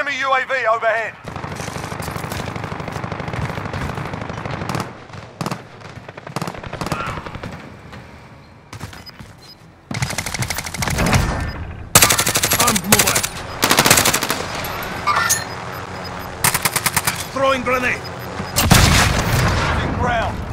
Enemy UAV overhead. Armed mobile. Throwing grenade. Losing ground.